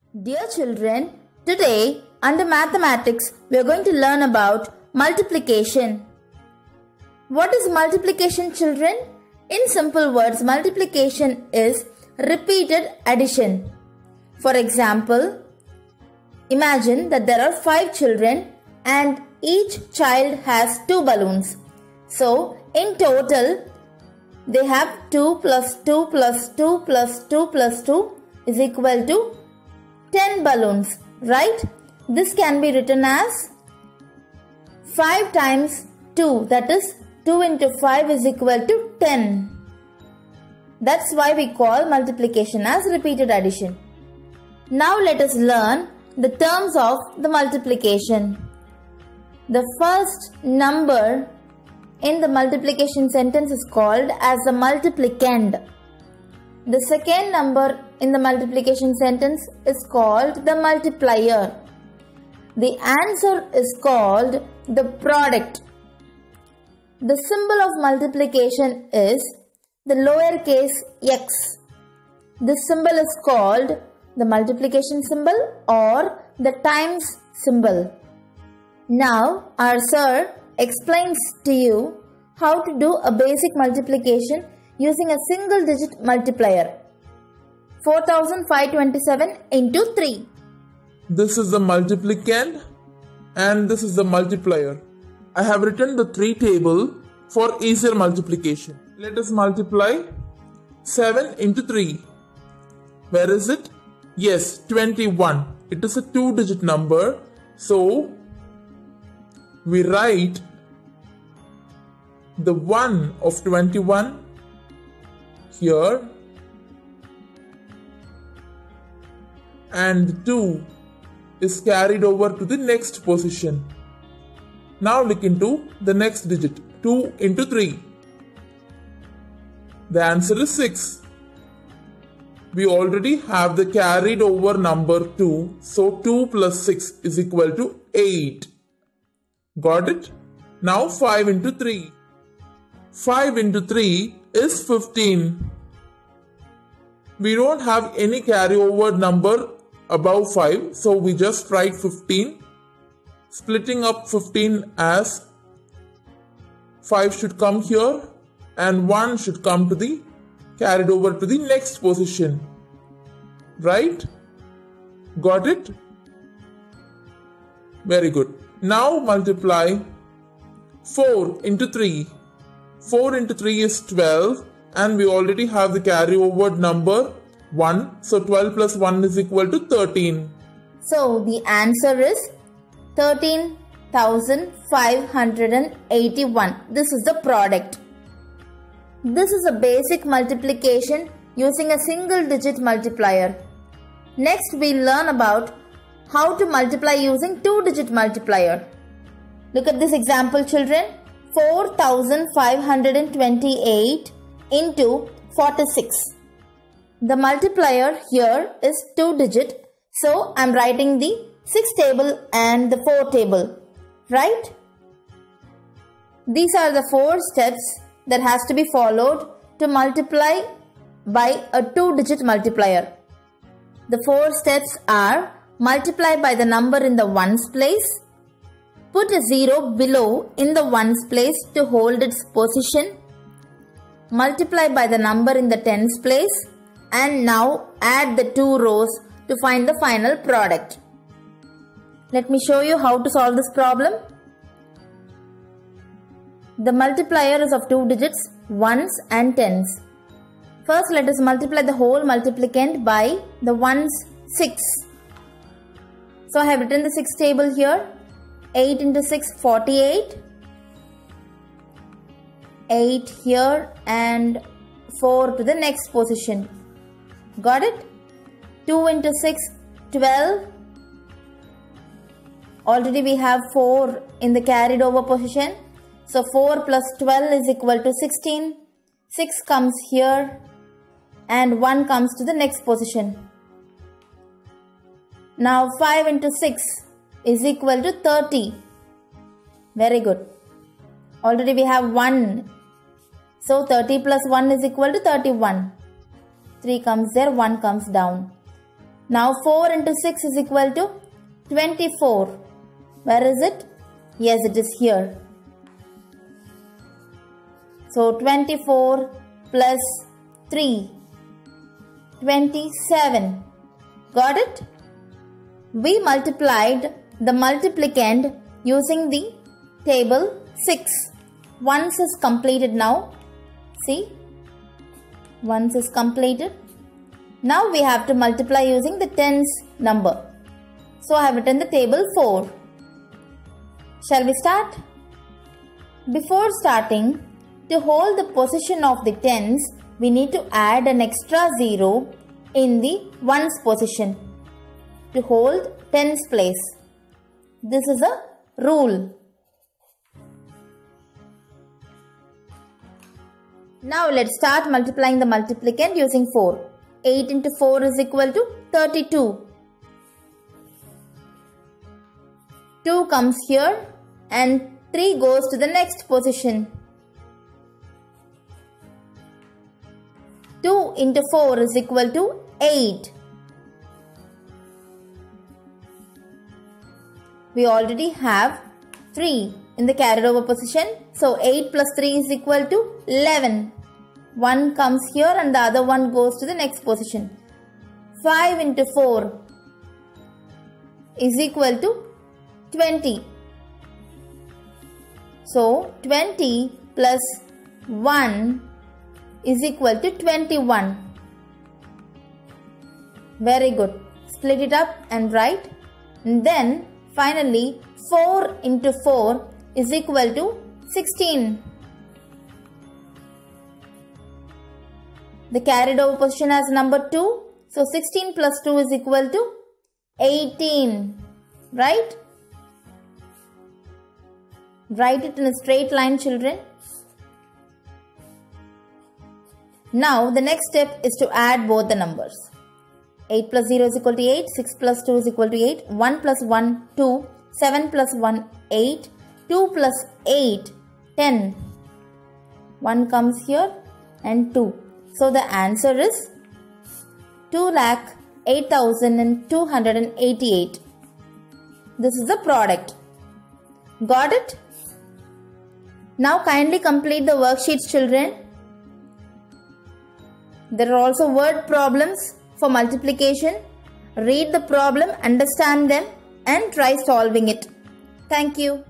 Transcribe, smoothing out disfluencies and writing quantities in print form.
Dear children, today under mathematics we are going to learn about multiplication. What is multiplication, children? In simple words, multiplication is repeated addition. For example, imagine that there are 5 children and each child has 2 balloons. So in total they have 2 plus 2 plus 2 plus 2 plus 2 is equal to 10 balloons, right? This can be written as 5 times 2, that is 2 into 5 is equal to 10. That's why we call multiplication as repeated addition. Now let us learn the terms of the multiplication. The first number in the multiplication sentence is called as the multiplicand. The second number in the multiplication sentence is called the multiplier. The answer is called the product. The symbol of multiplication is the lowercase x. This symbol is called the multiplication symbol or the times symbol. Now our sir explains to you how to do a basic multiplication using a single digit multiplier. 4527 into 3. This is the multiplicand and this is the multiplier. I have written the 3 table for easier multiplication. Let us multiply 7 into 3. Where is it? Yes, 21. It is a 2-digit number. So we write the 1 of 21 here and the 2 is carried over to the next position. Now look into the next digit, 2 into 3. The answer is 6. We already have the carried over number 2, so 2 plus 6 is equal to 8. Got it? Now 5 into 3. 5 into 3 is 15. We don't have any carryover number above 5, so we just write 15. Splitting up 15 as 5 should come here and 1 should come to the carried over to the next position. Right? Got it? Very good. Now multiply 4 into 3. 4 into 3 is 12 and we already have the carryover number 1. So 12 plus 1 is equal to 13. So the answer is 13,581. This is the product. This is a basic multiplication using a single digit multiplier. Next we learn about how to multiply using 2-digit multiplier. Look at this example, children. 4,528 into 46. The multiplier here is 2-digit. So I am writing the 6 table and the 4 table. Right? These are the 4 steps that has to be followed to multiply by a 2-digit multiplier. The 4 steps are: multiply by the number in the ones place, put a 0 below in the ones place to hold its position, multiply by the number in the tens place, and now add the 2 rows to find the final product. Let me show you how to solve this problem. The multiplier is of 2 digits, ones and tens. First let us multiply the whole multiplicand by the ones 6. So I have written the 6 table here. 8 into 6, 48. 8 here and 4 to the next position. Got it? 2 into 6, 12. Already we have 4 in the carried over position. So 4 plus 12 is equal to 16. 6 comes here and 1 comes to the next position. Now 5 into 6 is equal to 30. Very good. Already we have 1. So 30 plus 1 is equal to 31. 3 comes there, 1 comes down. Now 4 into 6 is equal to 24. Where is it? Yes, it is here. So 24 plus 3, 27. Got it? We multiplied the multiplicand using the table 6. Once is completed now. See? Once is completed. Now we have to multiply using the tens number. So I have written the table 4. Shall we start? Before starting, to hold the position of the tens, we need to add an extra 0 in the ones position to hold tens place. This is a rule. Now let's start multiplying the multiplicand using 4. 8 into 4 is equal to 32. 2 comes here and 3 goes to the next position. 2 into 4 is equal to 8. We already have 3 in the carried over position. So 8 plus 3 is equal to 11. 1 comes here and the other one goes to the next position. 5 into 4 is equal to 20. So 20 plus 1 is equal to 21. Very good. Split it up and write. And then finally 4 into 4 is equal to 16. The carried over position has number 2. So 16 plus 2 is equal to 18. Right? Write it in a straight line, children. Now the next step is to add both the numbers. 8 plus 0 is equal to 8. 6 plus 2 is equal to 8. 1 plus 1, 2. 7 plus 1, 8. 2 plus 8, 10. 1 comes here and 2. So the answer is 2,08,288. This is the product. Got it? Now kindly complete the worksheets, children. There are also word problems for multiplication. Read the problem, understand them and try solving it. Thank you.